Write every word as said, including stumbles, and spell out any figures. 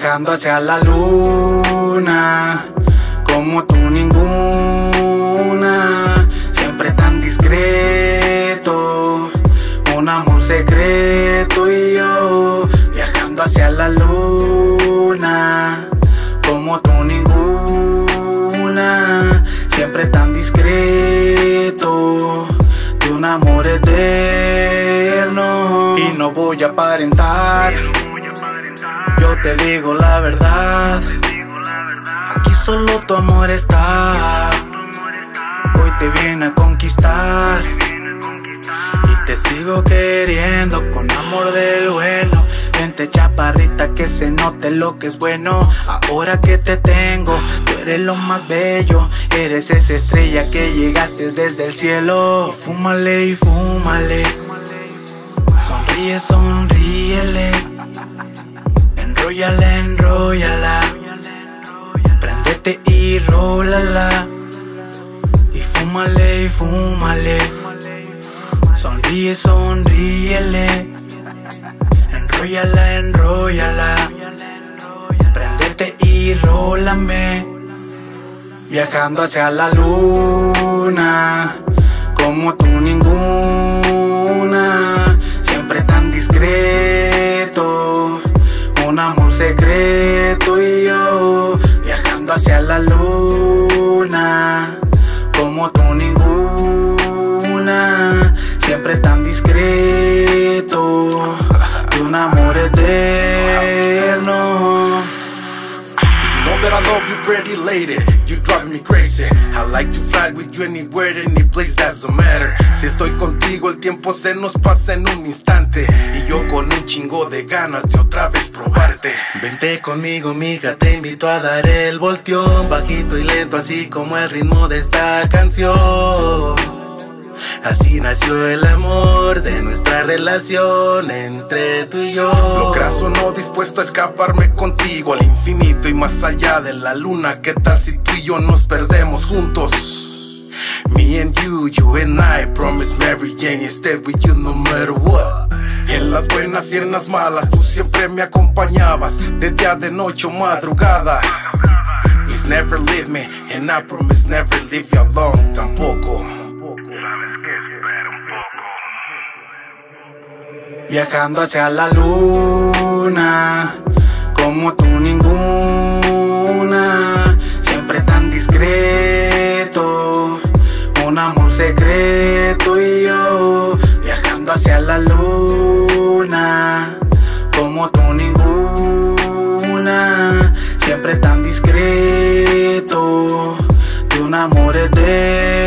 viajando hacia la luna, como tú ninguna, siempre tan discreto, un amor secreto y yo, viajando hacia la luna, como tú ninguna, siempre tan discreto, de un amor eterno. Y no voy a aparentar, yo te digo la verdad, aquí solo tu amor está, hoy te viene a conquistar, y te sigo queriendo con amor del bueno. Vente chaparrita que se note lo que es bueno, ahora que te tengo, tú eres lo más bello, eres esa estrella que llegaste desde el cielo. Y fúmale y fúmale, sonríe, sonríele, enróllala, enróllala, préndete y rólala. Y fúmale y fúmale, sonríe, sonríele, enróllala, enróllala, préndete y rólame. Viajando hacia la luna, como tú ninguna, siempre tan discreto, un amor secreto y yo, viajando hacia la luna, como tú ninguna, siempre tan discreto, de un amor eterno. Know that I love you pretty lady, you drive me crazy. I like to fly with you anywhere, any place, doesn't matter. Si estoy contigo el tiempo se nos pasa en un instante, y yo con un chingo de ganas de otra vez probarte. Vente conmigo mija, te invito a dar el volteón, bajito y lento así como el ritmo de esta canción. Así nació el amor de nuestra relación entre tú y yo. Logras o no, dispuesto a escaparme contigo al infinito y más allá de la luna. ¿Qué tal si tú y yo nos perdemos juntos? Me and you, you and I, promise Mary Jane, stay with you no matter what. En las buenas y en las malas, tú siempre me acompañabas, de día, de noche o madrugada. Please never leave me, and I promise never leave you alone, tampoco. Viajando hacia la luna, como tú ninguna, siempre tan discreto, un amor secreto y yo, viajando hacia la luna, como tú ninguna, siempre tan discreto, de un amor eterno.